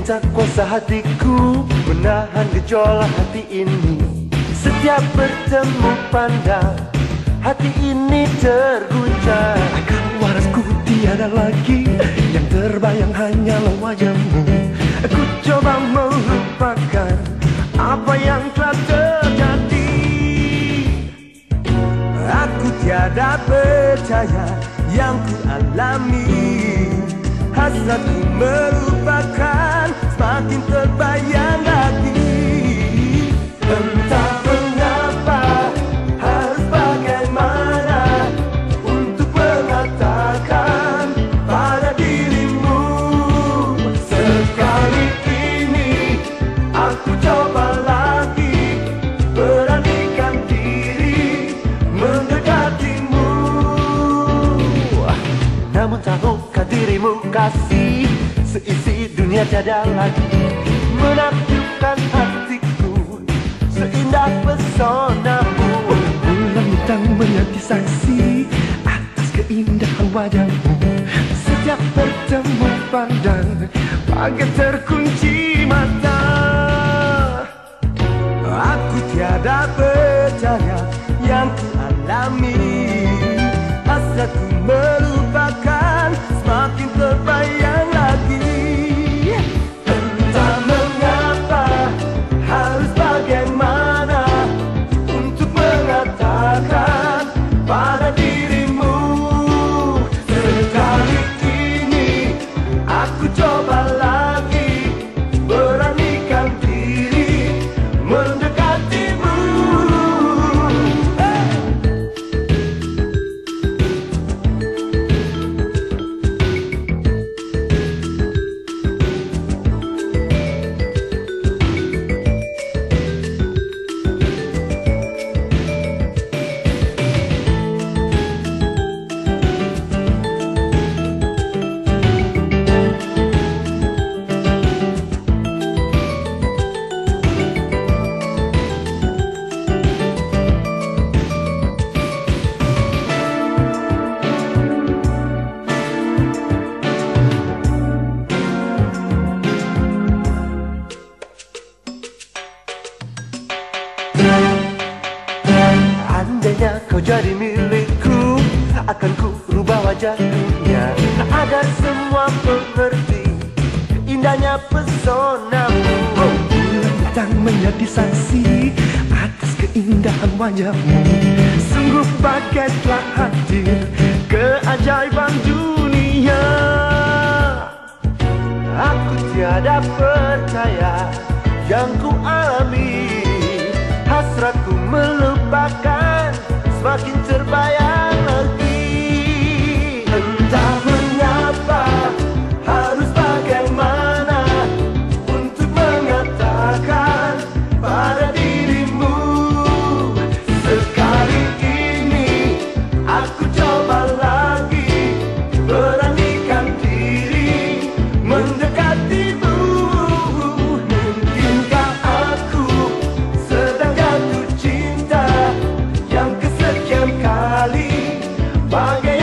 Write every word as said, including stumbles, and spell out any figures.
tak kuasa hatiku menahan gejolak hati ini. Setiap bertemu pandang, hati ini terguncang. Akan warasku tiada lagi, yang terbayang hanyalah wajahmu. Aku coba melupakan apa yang telah terjadi. Aku tiada percaya yang ku alami. Hasratku melupakan semakin terbayang lagi. Entah mengapa, harus bagaimana untuk mengatakan pada dirimu. Sekali ini aku coba lagi, beranikan diri mendekatimu. Namun tahukah dirimu kasih, seisi dunia tiada lagi menakjubkan hatiku seindah pesonamu. Bulan bintang menjadi saksi atas keindahan wajahmu. Setiap bertemu pandang, bagai terkunci mata. Aku tiada percaya yang ku alami. Hasratku melupakan semakin terbayang lagi. Entah mengapa, harus bagaimana untuk mengatakan pada dirimu. Sekali ini aku coba lagi, beranikan diri mendekatimu. Hey! Andainya kau jadi milikku, akan ku rubah wajah dunia agar semua mengerti indahnya pesonamu. Oh, bulan bintang menjadi saksi atas keindahan wajahmu. Sungguh bagai telah hadir keajaiban dunia. Aku tiada percaya yang ku alami. Hasratku melupakan semakin terbayang lagi. Entah mengapa, harus bagaimana untuk mengatakan pada dirimu. Sekali ini aku coba lagi, beranikan diri mendekatimu. Mungkinkah aku sedang jatuh cinta yang kesekian kali, bagai